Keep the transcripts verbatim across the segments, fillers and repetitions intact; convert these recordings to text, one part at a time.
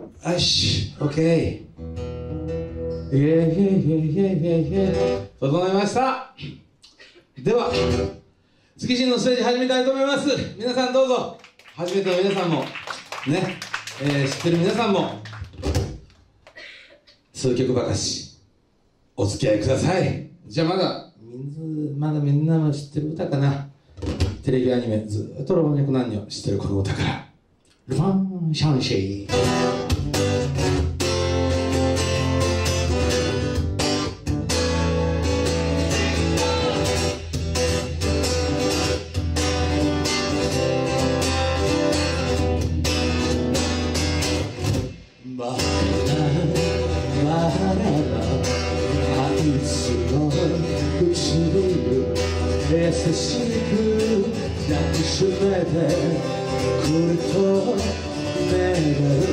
よし、オッケー。イェイイェイイェイイェイイェイイェイ。整いました。では、月人のステージ始めたいと思います。皆さんどうぞ。初めての皆さんも、ね、えー、知ってる皆さんも、数曲ばかし、お付き合いください。じゃあまだ、みんな、まだみんなも知ってる歌かな。テレビアニメ、ずっと老若男女知ってるこの歌から。ルパンシャンシェイ。まだまだあいつの唇優しく抱きしめてくると願う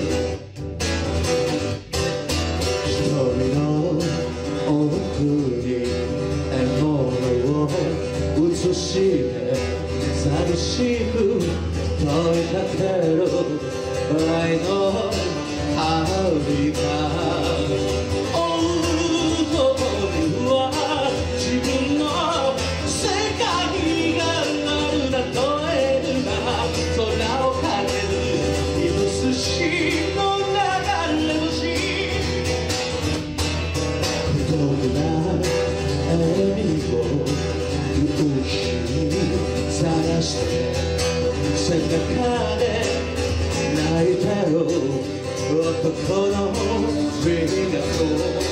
一人の奥に獲物を映して寂しく問いかける愛の旅が追うことには自分の世界があるだとえるな空をかける犬筋の流れ星孤独な笑みを夕日に探して背中で泣いてる男の港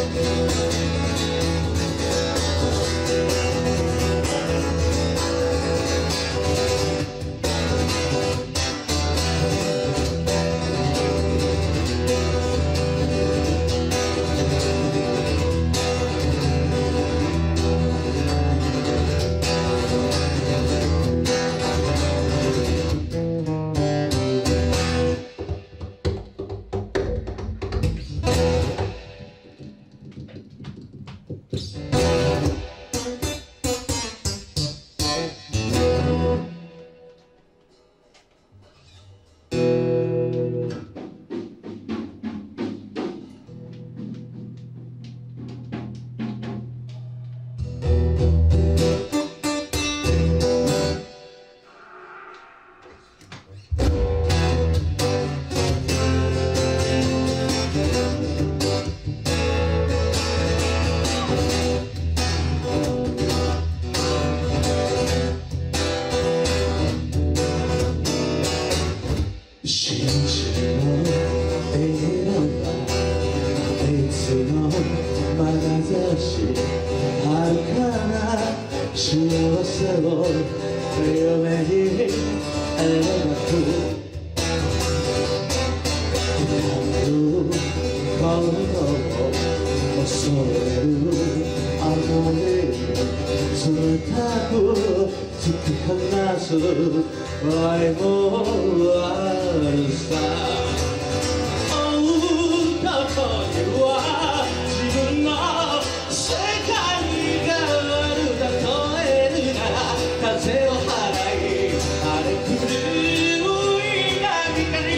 愛もあるさ追うことには自分の世界があるだとえるなら風を払い荒れ狂う稲光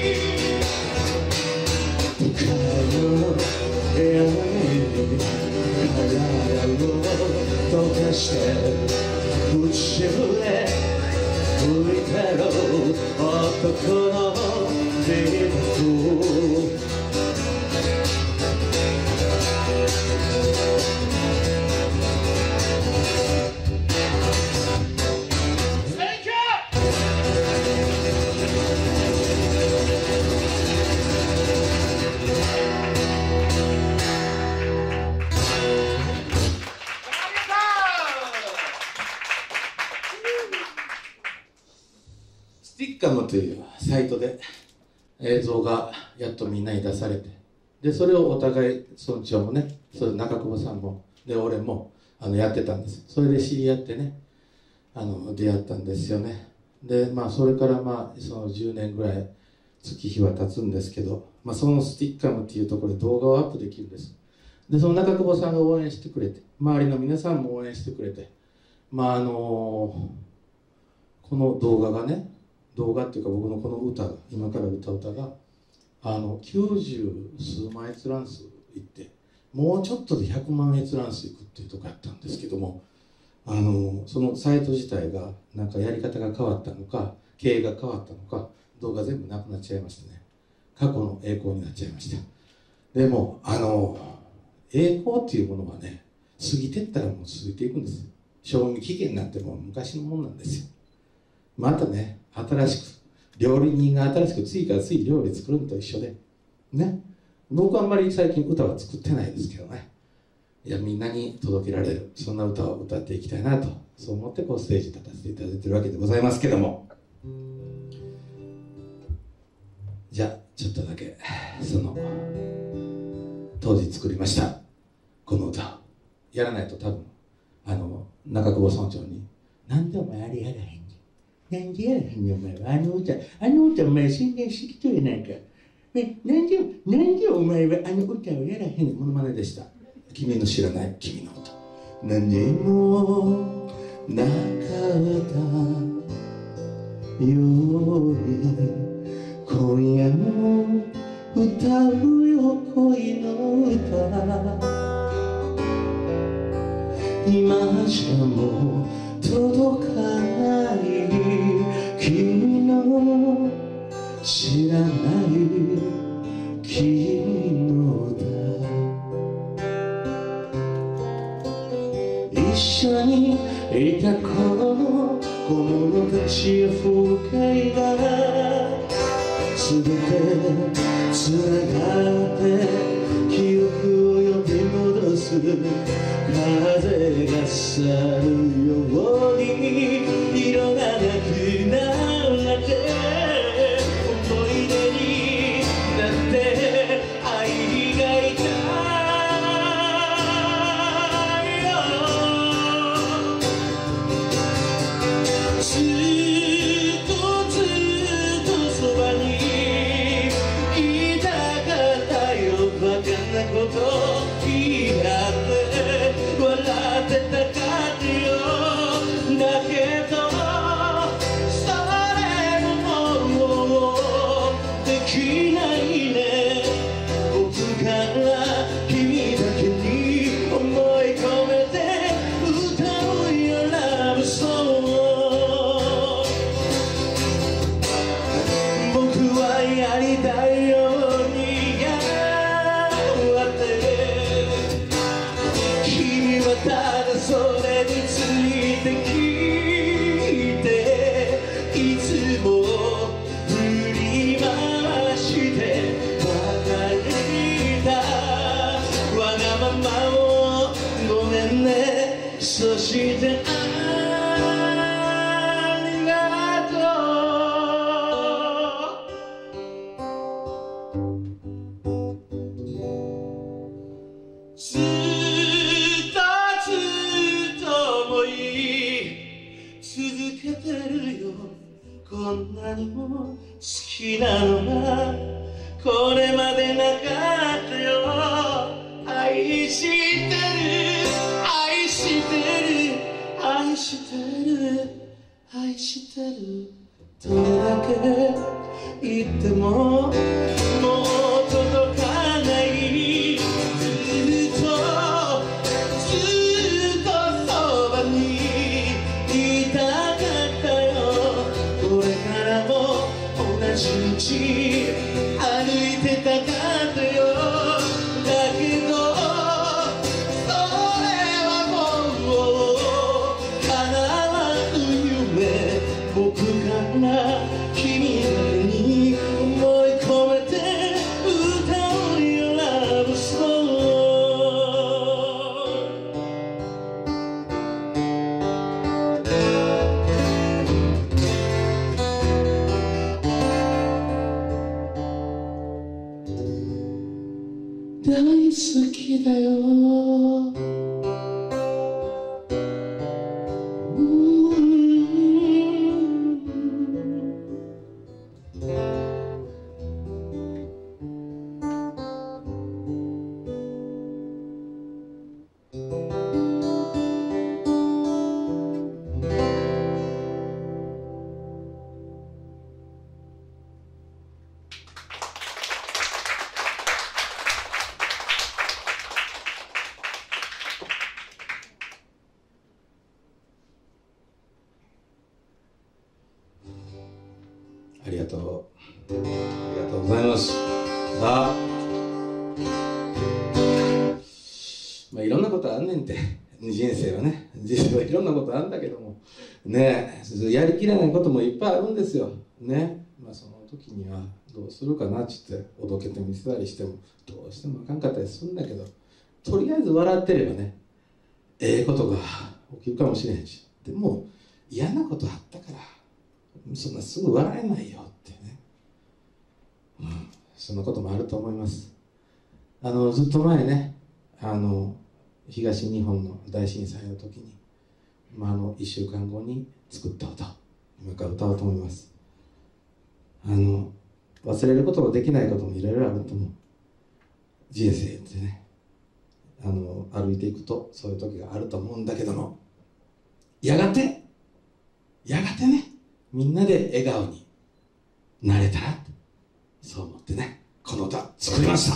向かいの闇に体を溶かして内ぶれ浮いてる男のリフトスティッカムというサイトで映像がやっとみんなに出されて、でそれをお互い村長もね、それ中久保さんもで俺もあのやってたんです。それで知り合ってね、あの出会ったんですよね。でまあそれからまあそのじゅうねんぐらい月日は経つんですけど、まあ、そのスティッカムっていうところで動画をアップできるんです。でその中久保さんが応援してくれて、周りの皆さんも応援してくれて、まああのこの動画がね、動画っていうか僕のこの歌が今から歌う歌があのきゅうじゅう数万閲覧数いってもうちょっとでひゃくまん閲覧数いくっていうとこやったんですけども、あのそのサイト自体がなんかやり方が変わったのか経営が変わったのか動画全部なくなっちゃいましてね、過去の栄光になっちゃいました。でもあの栄光っていうものはね、過ぎてったらもう過ぎていくんです。賞味期限なんてもう昔のもんなんですよ。またね、新しく料理人が新しく次から次料理作るのと一緒でね、僕はあんまり最近歌は作ってないですけどね、いやみんなに届けられるそんな歌を歌っていきたいなと、そう思ってこうステージに立たせていただいてるわけでございますけども、じゃあちょっとだけその当時作りましたこの歌をやらないと多分あの中久保村長に「なんでお前あれやらへんねん、なんでやらへんねんお前はあの歌あの歌お前宣伝してきとやないか、ね、なんでなんでお前はあの歌をやらへんねん」モノマネでした。君の知らない君の歌。何もなかったように今夜も歌うよ恋の歌、今じゃもう届かない君の知らない君の歌、一緒にいた頃の小物たちや風景が全てつながって記憶を呼び戻す、風が去るように色がなくなって思い出になって愛がいたよ、ずっとずっとそばにいたかったよ、バカなこと言い合って笑ってたかってよ、だけどそれもできないね、僕から君だけに思い込めて歌うよラブソング、僕はやりたいようにやって君はただそれについて聞いて、いつも振り回してばかりだ、わがままをごめんね、そしてありがとう、ずっとずっと思い続けてるよ、こんなにも好きなのがこれまでなかったよ、愛してる愛してる愛してる愛してるどれだけ言ってももう届かない、ずっとずっとそばにいたかったよ、これからも同じ道歩いてたかったよ、だけどそれはもう叶わぬ夢、僕から君だけに思い込めて歌うよラブソング、大好きだよ、 りがとうありがとうございます。さあ、まあいろんなことあんねんて、人生はね、人生はいろんなことあるんだけどもね、やりきれないこともいっぱいあるんですよね。まあその時にはどうするかなっつっておどけてみせたりしてもどうしてもあかんかったりするんだけど、とりあえず笑ってればね、ええことが起きるかもしれへんし、でも嫌なことあったからそんなすぐ笑えないよってね、うん、そんなこともあると思います。あのずっと前ね、あの東日本の大震災の時に、まあ、あのいっしゅうかんごに作った歌を今から歌おうと思います。あの忘れることもできないこともいろいろあると思う。人生ってね、あの歩いていくとそういう時があると思うんだけども、やがてやがてね、みんなで笑顔になれたら、そう思ってね、この歌作りました。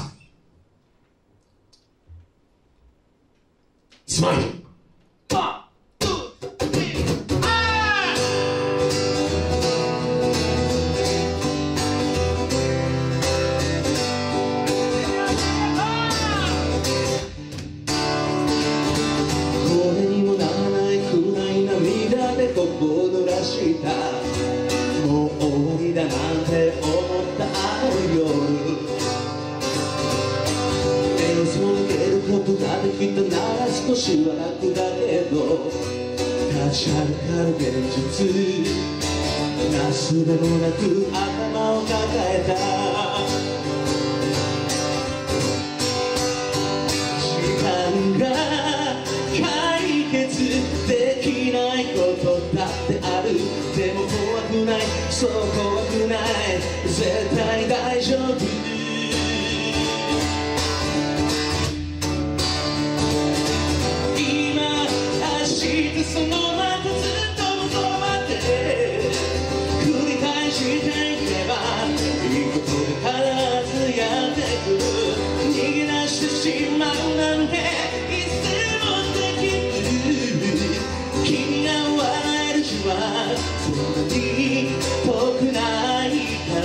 スマイルパーツースリーあーこれにもならない暗い涙でここを濡らした、もう終わりだなんて思ったあの夜、演奏抜けることができたなら少しは楽だけど、立ちはだかる現実、なすべもなく頭を抱えた。時間が解決できないことだってある。でも怖くない、そう怖くない、絶対大丈夫。そのままずっと向こうまで繰り返していけば、いいことが必ずやってくる。逃げ出してしまうなんていつでもできる。君が笑える日はそんなに遠くないから。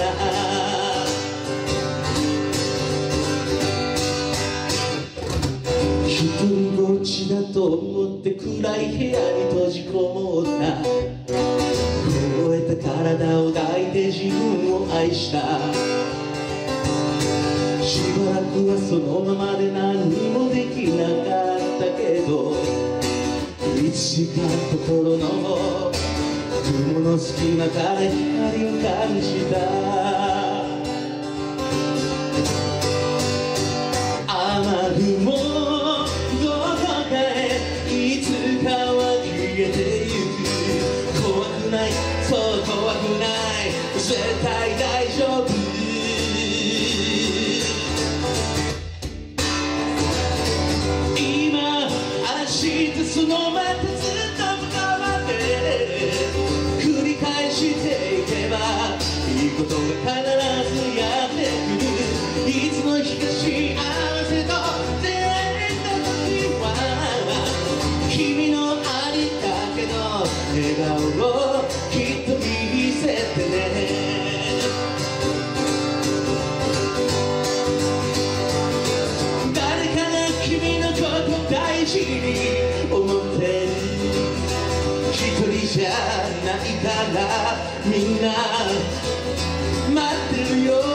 一人ぼっちだと思って暗い部屋に閉じこもった。凍えた体を抱いて自分を愛した。しばらくはそのままで何にもできなかったけど、いつしか心の雲の隙間から光を感じた。雨雲いつかは消えてゆく。怖くない、そう怖くない、絶対大丈夫。今、明日、そのまたずっと向こうまで繰り返していけば、いいことが必ずやってくる。いつの日か幸せと出会えた時は、君のありだけの笑顔をきっと見せてね。誰かが君のこと大事に思ってる。一人じゃないからみんな待ってるよ。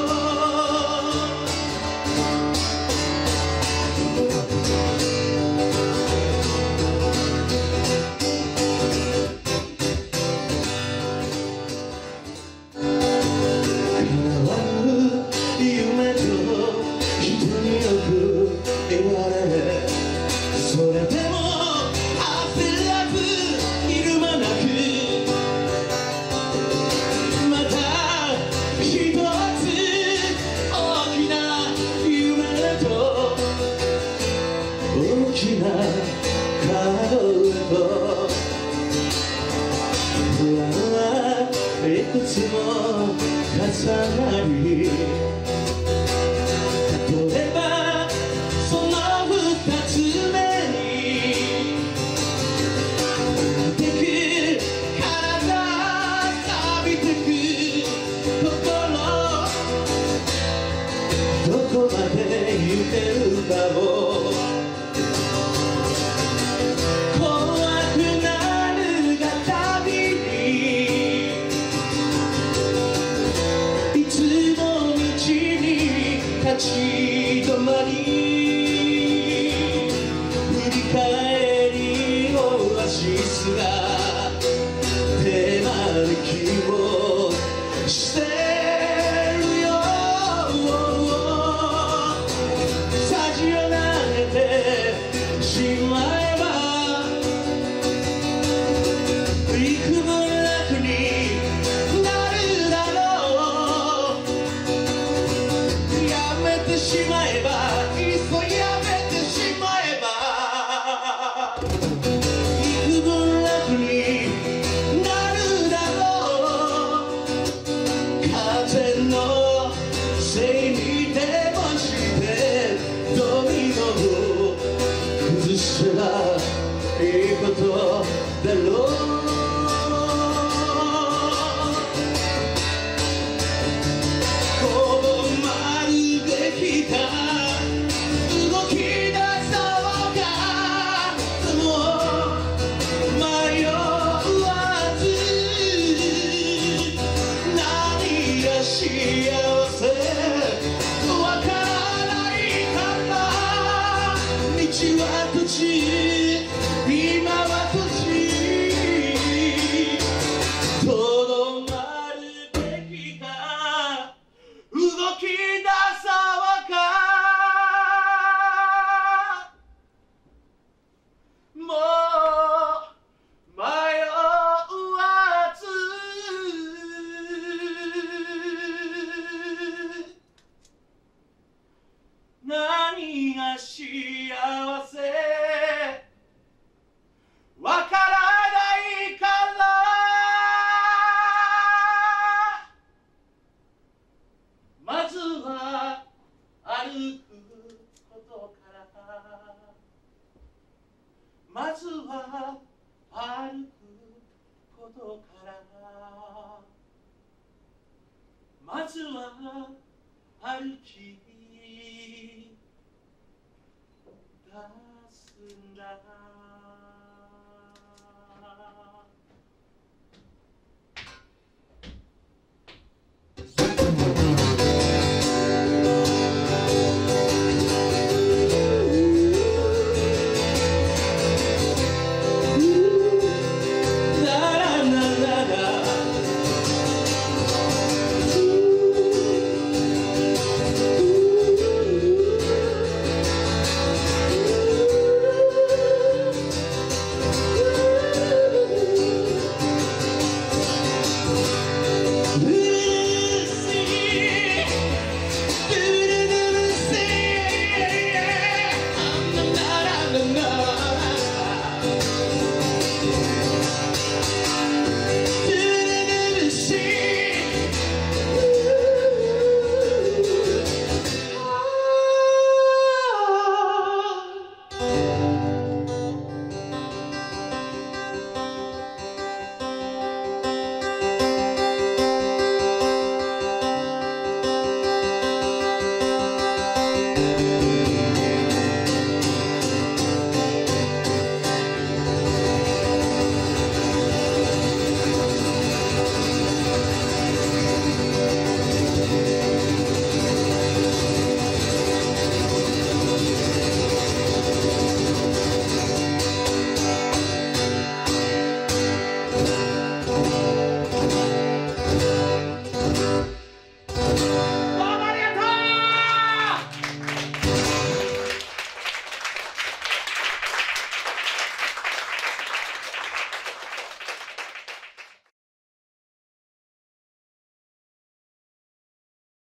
いくつも重なり、例えばその二つ目に出てく体錆びてくどこまで行けるかも怖くなるがたびにいつも道に立ち止まり振り返りオアシスが手招きをしてるよさじを投げてしまえば幾分楽になるだろうやめてしまえばいっそやめてしまえば幾分楽になるだろう風のせいにでもしてドミノを崩したらいいことだろうこうまるべきだ動き出そうかもう迷わず何が幸せわからないから道は途中今は途中とどまるべきか動き出そうかもう迷わず何が幸せわからないからまずは歩くことからまずは歩くことからまずは歩き出すんだ